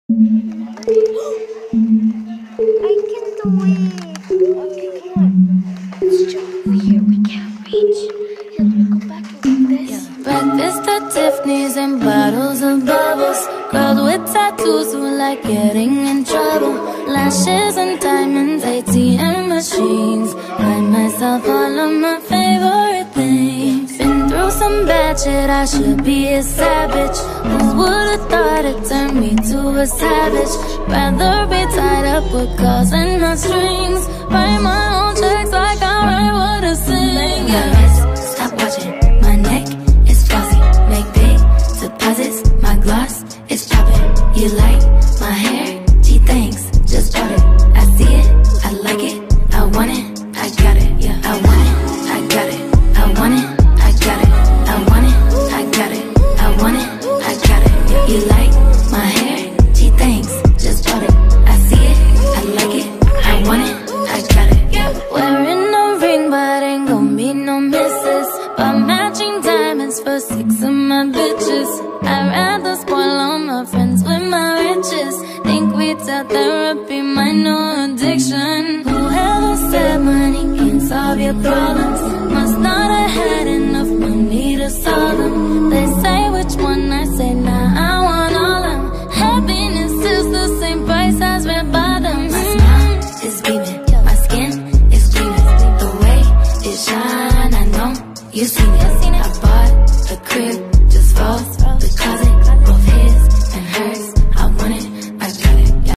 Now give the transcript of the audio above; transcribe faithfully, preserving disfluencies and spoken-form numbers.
I can do it. Okay, come on. Let's jump over here. We can't reach. Here, let me go back and like this. Yeah. Breakfast at Tiffany's and bottles of bubbles. Girls with tattoos who like getting in trouble. Lashes and diamonds, A T M machines. Buy myself all of my favorite things. Been through some bad shit, I should be a savage. Who would've thought it turned me to a savage? Rather be tied up with calls and not strings. Write my own checks like I write what I sing. Yeah. Stop watching, my neck is flossy. Make big deposits, my gloss is popping. You like my hair? Gee, thanks, just bought it. I see it, I like it, I want it, I got it. Yeah, I want it, I got it, I want it, I got it, I want it, I got it, I want it, I got it. Yeah. You like my hair? Gee, thanks, just bought it. I see it, I like it, I want it, I got it. Yeah. Wearing a ring, but ain't gon' be no misses. But matching diamonds for six of my bitches. I'd rather spoil all my friends with my riches. Think retail therapy, my new addiction. Whoever said money can solve your problems must not have had enough money to solve them. They say which one, I say nah, I want all them. Happiness is the same price as red bottoms. My smile is beaming, my skin is gleaming. The way it shine, I know you've seen it.